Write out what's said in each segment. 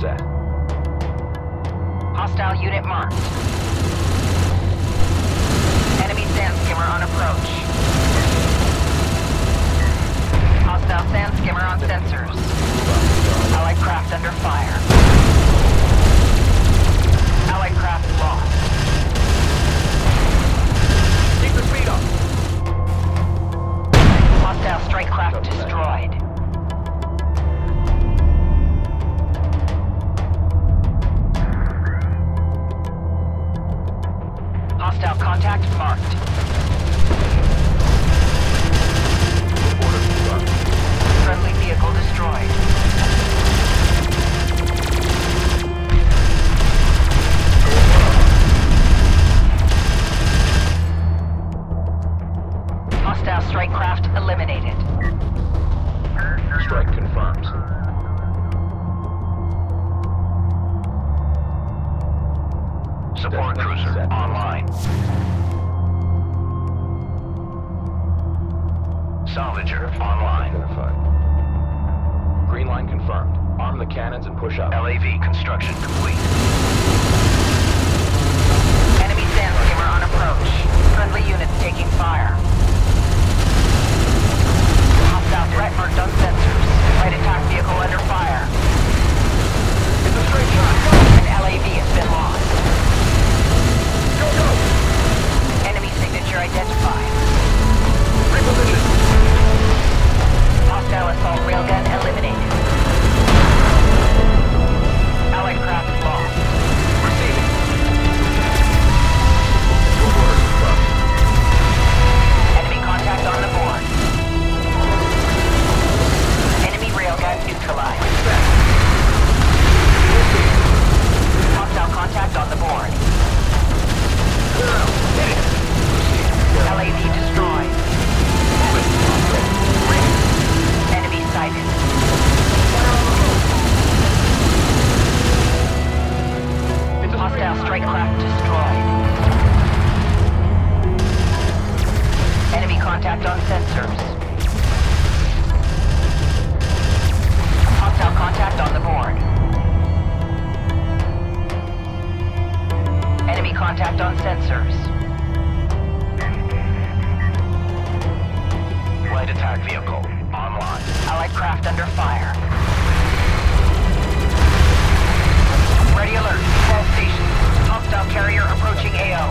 set. Hostile unit marked. Enemy sand skimmer on approach. Hostile sand skimmer on sensors. Allied craft under fire. Allied craft lost. Keep the speed up. Hostile strike craft destroyed. Hostile contact marked. Friendly vehicle destroyed. Hostile strike craft eliminated. Strike confirmed. Support cruiser online. Salvager online. Identified. Green line confirmed. Arm the cannons and push up. LAV construction complete. Enemy sand skimmer on approach. Friendly units taking fire. Hostile threat marked on sensors. Light attack vehicle under fire. It's a straight shot. An LAV has been lost. Go, go! Enemy signature identified. Reposition. Hostile assault railgun eliminated. Allied craft lost. Receiving. Full order confirmed. Enemy contact on the board. Enemy railgun neutralized. Hostile contact on the board. Clear out. Hit it. LAV destroyed. Enemy sighted. Hostile strike craft destroyed. Enemy contact on sensors. Hostile contact on the board. Enemy contact on sensors. Light attack vehicle online. Allied craft under fire. Ready alert. 12 stations. Hostile carrier approaching AO.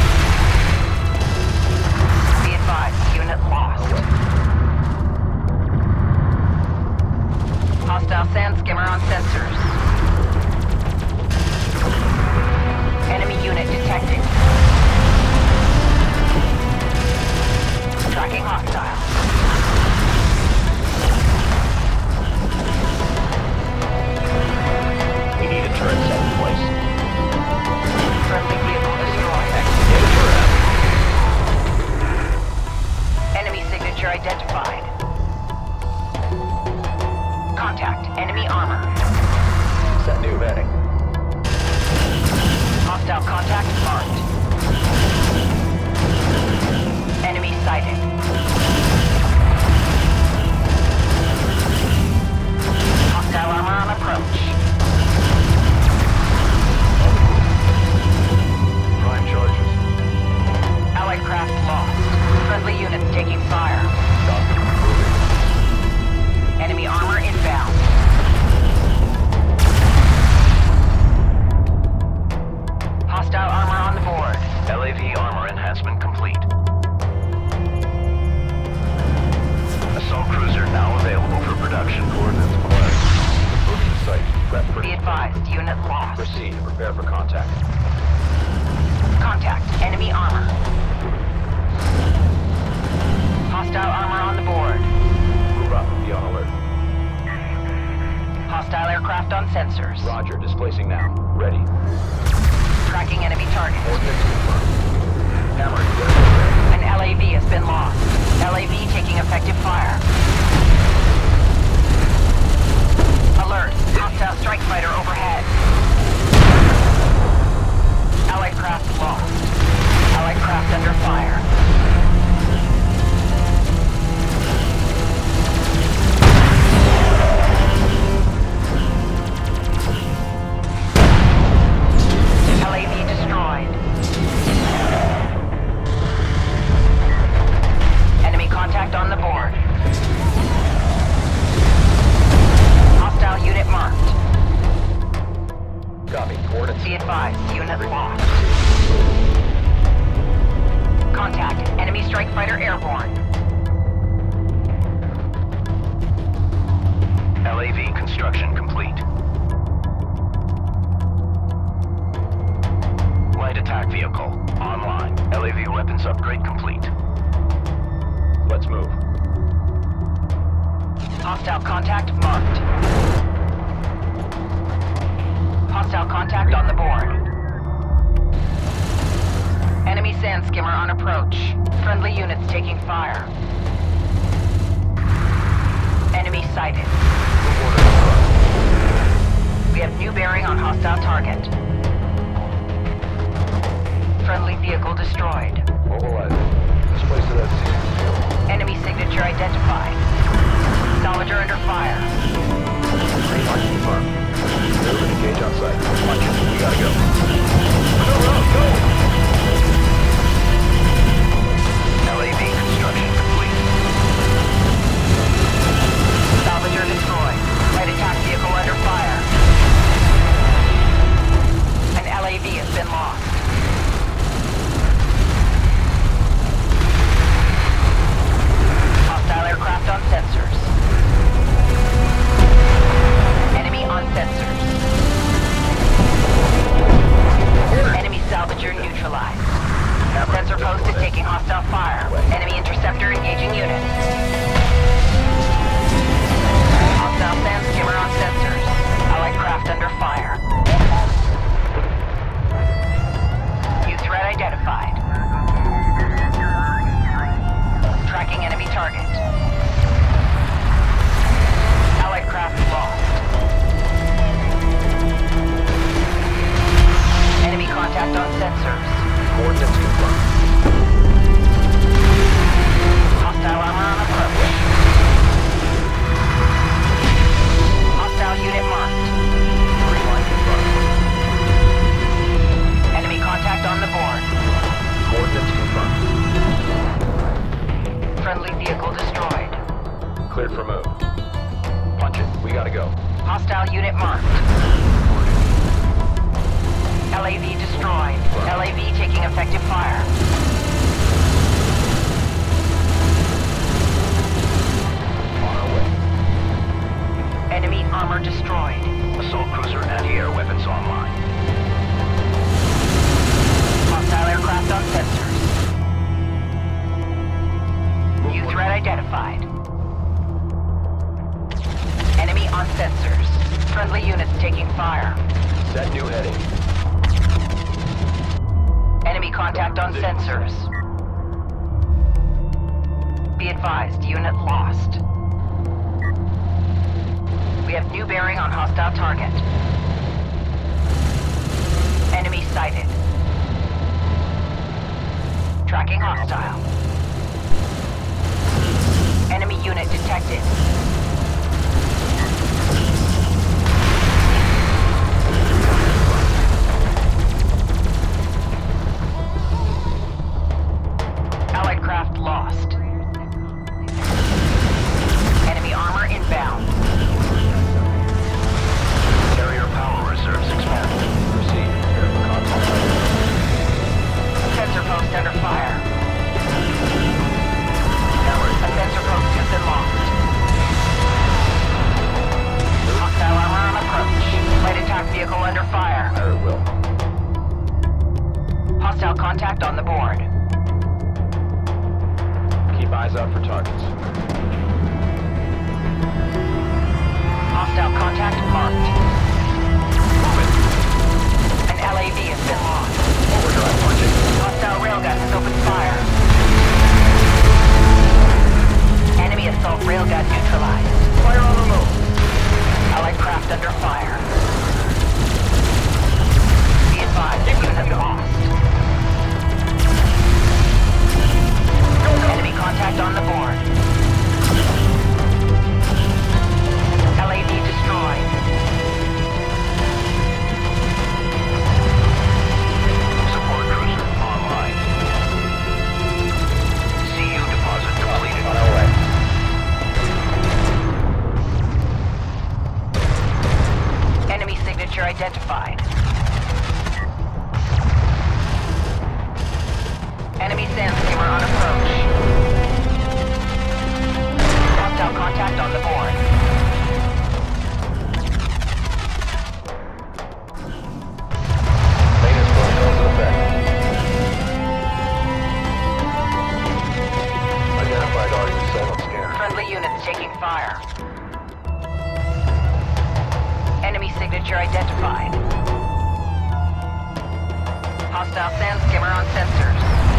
Be advised, unit lost. Hostile sand skimmer on sensors. Enemy unit detected. Tracking hostile. We need a turret set in place. Friendly vehicle destroyed. Get a turret. Enemy signature identified. Contact. Enemy armor. Set new heading. Hostile contact marked. Enemy sighted. Hostile armor on approach. Prime charges. Allied craft lost. Friendly units taking fire. Copy. Moving. Enemy armor inbound. Hostile armor on the board. LAV armor enhancement complete. Assault cruiser now available for production. Coordinates acquired. Moving to site. Prep for Be advised, unit lost. proceed. Prepare for contact. Contact. Enemy armor. Hostile armor on the board. Move up. Be on alert. Hostile aircraft on sensors. Roger. Displacing now. Ready. Tracking enemy target. Coordinates confirmed. Hammer. An LAV has been lost. LAV taking effective fire. Alert. Hostile strike fighter overhead. Allied craft lost. Allied craft under fire. construction complete. Light attack vehicle online. LAV weapons upgrade complete. Let's move. Hostile contact marked. Hostile contact on the board. Enemy sand skimmer on approach. Friendly units taking fire. Enemy sighted. We have new bearing on hostile target. Friendly vehicle destroyed. Mobilize. Displace it at sea. Enemy signature identified. Salvager under fire. Green line confirmed. Move and engage on site. Punch it. We gotta go. Go! LAV construction complete. Salvager destroyed. Light attack vehicle under fire. An LAV has been lost. Hostile aircraft on sensors. Enemy on sensors. Enemy salvager neutralized. Sensor post is taking hostile fire. Enemy interceptor engaging units. Hostile sand skimmer on sensors. Allied craft under fire. New threat identified. Tracking enemy target. Allied craft lost. Enemy contact on sensors. Coordinates confirmed. Hostile armor on approach. Hostile unit marked. Green line confirmed. Enemy contact on the board. Coordinates confirmed. Friendly vehicle destroyed. Cleared for move. Punch it. We gotta go. Hostile unit marked. LAV destroyed. LAV taking effective fire. On our way. Enemy armor destroyed. Assault cruiser anti-air weapons online. Hostile aircraft on sensors. New threat identified. Enemy on sensors. Friendly units taking fire. Set new heading. Enemy contact on sensors. Be advised, unit lost. We have new bearing on hostile target. Enemy sighted. Tracking hostile. Enemy unit detected. Allied craft lost. Enemy armor inbound. Carrier power reserves expanded. Proceed. Prepare for contact. Sensor post under fire. Alert. A sensor post has been lost. Hostile armor on approach. Light attack vehicle under fire. Fire at will. Hostile contact on the board. Keep eyes out for targets. Hostile contact marked. An LAV has been lost. Overdrive punching. Hostile railgun has opened fire. Enemy assault railgun neutralized. Fire on the move. Allied craft under fire. Be advised, unit lost. Enemy contact on the board. LAV destroyed. Support cruiser online. CU deposit completed. On our way. Enemy signature identified. Enemy sand skimmer on approach. Hostile contact on the board. fire. Enemy signature identified. Hostile sand skimmer on sensors.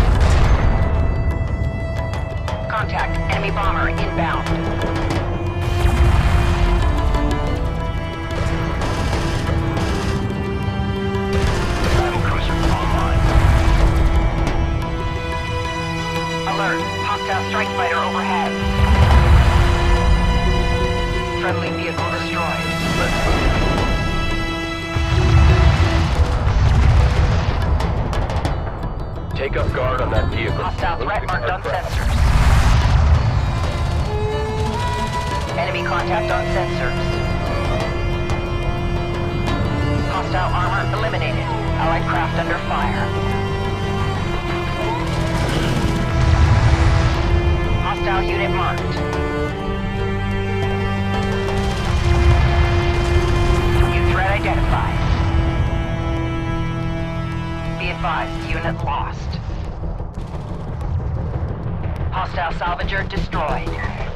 Contact enemy bomber inbound. Battle cruiser online. Alert, hostile strike fighter overhead. Friendly vehicle destroyed. Let's move. Take up guard on that vehicle. Hostile threat Moving marked on aircraft. sensors. Enemy contact on sensors. Hostile armor eliminated. Allied craft under fire. Hostile unit marked. New threat identified. Be advised, unit lost. Hostile salvager destroyed.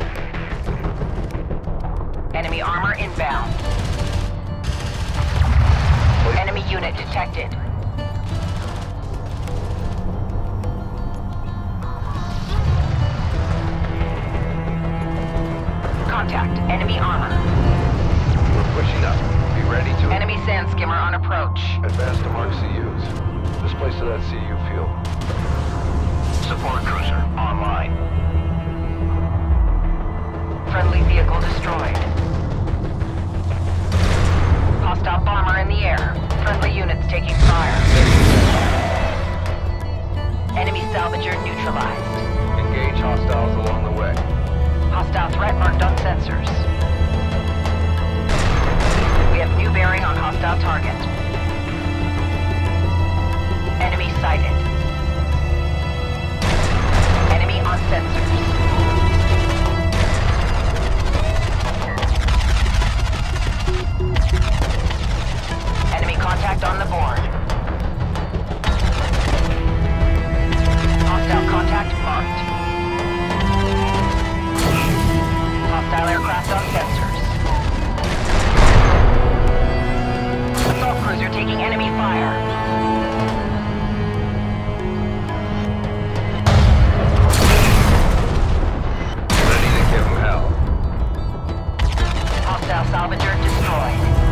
Enemy armor inbound. Enemy unit detected. Contact enemy armor. We're pushing up. Be ready to Enemy sand skimmer on approach. advance to mark CUs. Displace to that CU field. Support cruiser online. Friendly vehicle destroyed. Hostile bomber in the air. Friendly units taking fire. Enemy salvager neutralized. Engage hostiles along the way. Hostile threat marked on sensors. We have new bearing on hostile target. Enemy sighted. Enemy on sensors. Enemy contact on the board. Hostile contact marked. Hostile aircraft on sensors. Assault cruiser taking enemy fire. Ready to give them hell. Hostile salvager destroyed.